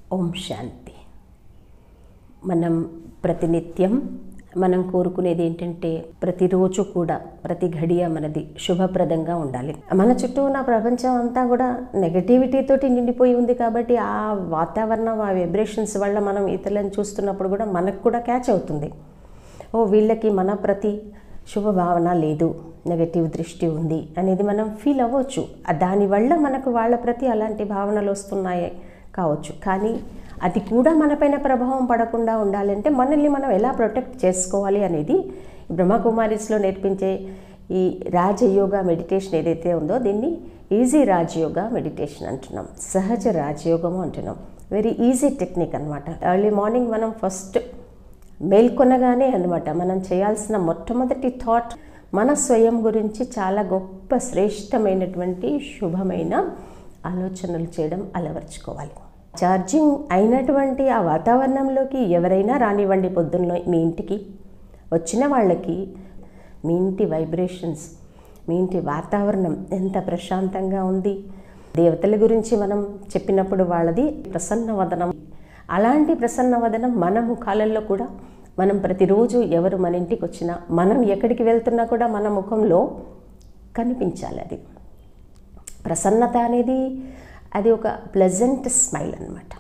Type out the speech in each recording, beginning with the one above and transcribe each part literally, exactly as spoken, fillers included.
ఓం శాంతి. మనం ప్రతినిత్యం మనం కోరుకునేది ఏంటంటే ప్రతిరోజు కూడా ప్రతి ఘడియ మనది శుభప్రదంగా ఉండాలి. మన చుట్టూ ఉన్న ప్రపంచం అంతా కూడా నెగటివిటీతోటి నిండిపోయి ఉంది కాబట్టి ఆ వాతావరణం, ఆ వైబ్రేషన్స్ వల్ల మనం ఇతరులను చూస్తున్నప్పుడు కూడా మనకు కూడా క్యాచ్ అవుతుంది. ఓ వీళ్ళకి మన ప్రతి శుభభావన లేదు, నెగటివ్ దృష్టి ఉంది అనేది మనం ఫీల్ అవ్వచ్చు. దానివల్ల మనకు వాళ్ళ ప్రతి అలాంటి భావనలు వస్తున్నాయి కావచ్చు. కానీ అది కూడా మనపైన ప్రభావం పడకుండా ఉండాలంటే మనల్ని మనం ఎలా ప్రొటెక్ట్ చేసుకోవాలి అనేది బ్రహ్మకుమారిస్లో నేర్పించే ఈ రాజయోగా మెడిటేషన్ ఏదైతే ఉందో దీన్ని ఈజీ రాజయోగా మెడిటేషన్ అంటున్నాం, సహజ రాజయోగము అంటున్నాం. వెరీ ఈజీ టెక్నిక్ అనమాట. ఎర్లీ మార్నింగ్ మనం ఫస్ట్ మేల్కొనగానే అనమాట మనం చేయాల్సిన మొట్టమొదటి థాట్ మన స్వయం గురించి చాలా గొప్ప శ్రేష్టమైనటువంటి శుభమైన ఆలోచనలు చేయడం అలవర్చుకోవాలి. ఛార్జింగ్ అయినటువంటి ఆ వాతావరణంలోకి ఎవరైనా రానివ్వండి, పొద్దున్న మీ ఇంటికి వచ్చిన వాళ్ళకి మీ ఇంటి వైబ్రేషన్స్, మీ ఇంటి వాతావరణం ఎంత ప్రశాంతంగా ఉంది. దేవతల గురించి మనం చెప్పినప్పుడు వాళ్ళది ప్రసన్నవదనం. అలాంటి ప్రసన్నవదనం మన ముఖాలలో కూడా మనం ప్రతిరోజు ఎవరు మన ఇంటికి వచ్చినా, మనం ఎక్కడికి వెళ్తున్నా కూడా మన ముఖంలో కనిపించాలి. అది ప్రసన్నత అనేది అది ఒక ప్లెజెంట్ స్మైల్ అన్నమాట.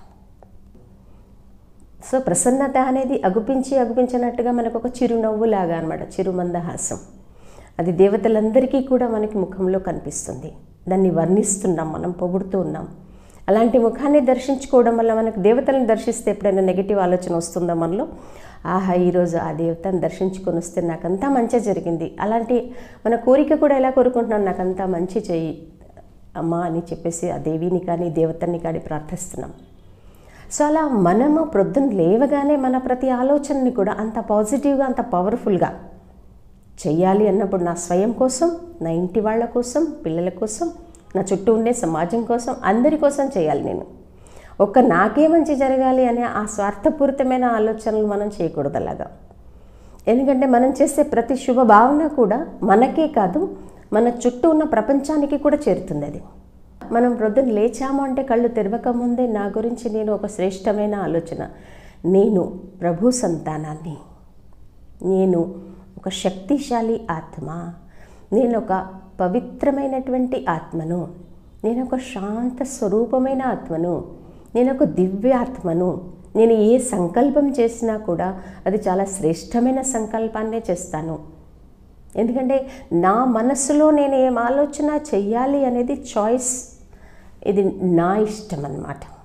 సో ప్రసన్నత అనేది అగుపించి అగుపించినట్టుగా మనకు ఒక చిరునవ్వులాగా అనమాట, చిరుమందహాసం. అది దేవతలందరికీ కూడా మనకి ముఖంలో కనిపిస్తుంది. దాన్ని వర్ణిస్తున్నాం, మనం పొగుడుతూ ఉన్నాం. అలాంటి ముఖాన్ని దర్శించుకోవడం వల్ల మనకు దేవతలను దర్శిస్తే ఎప్పుడైనా నెగిటివ్ ఆలోచన వస్తుందా మనలో? ఆహా, ఈరోజు ఆ దేవతను దర్శించుకొని వస్తే నాకంతా మంచి జరిగింది. అలాంటి మన కోరిక కూడా ఎలా కోరుకుంటున్నాం, నాకంతా మంచి చెయ్యి అమ్మా అని చెప్పేసి ఆ దేవిని కానీ దేవతని కానీ ప్రార్థిస్తున్నాం. సో అలా మనము ప్రొద్దున లేవగానే మన ప్రతి ఆలోచనని కూడా అంత పాజిటివ్గా, అంత పవర్ఫుల్గా చెయ్యాలి అన్నప్పుడు నా స్వయం కోసం, నా ఇంటి వాళ్ళ కోసం, పిల్లల కోసం, నా చుట్టూ ఉండే సమాజం కోసం, అందరి కోసం చేయాలి. నేను ఒక్క నాకే మంచి జరగాలి అనే ఆ స్వార్థపూరితమైన ఆలోచనలు మనం చేయకూడదు అలాగా. ఎందుకంటే మనం చేసే ప్రతి శుభభావన కూడా మనకే కాదు, మన చుట్టూ ఉన్న ప్రపంచానికి కూడా చేరుతుంది. అది మనం ప్రొద్దున లేచాము అంటే కళ్ళు తెరవక ముందే నా గురించి నేను ఒక శ్రేష్టమైన ఆలోచన, నేను ప్రభు సంతానాన్ని, నేను ఒక శక్తిశాలి ఆత్మ, నేను ఒక పవిత్రమైనటువంటి ఆత్మను, నేను ఒక శాంత స్వరూపమైన ఆత్మను, నేను ఒక దివ్య ఆత్మను. నేను ఏ సంకల్పం చేసినా కూడా అది చాలా శ్రేష్టమైన సంకల్పాన్నే చేస్తాను. ఎందుకంటే నా మనసులో నేను ఏం ఆలోచన చెయ్యాలి అనేది చాయిస్, ఇది నా ఇష్టం అన్నమాట.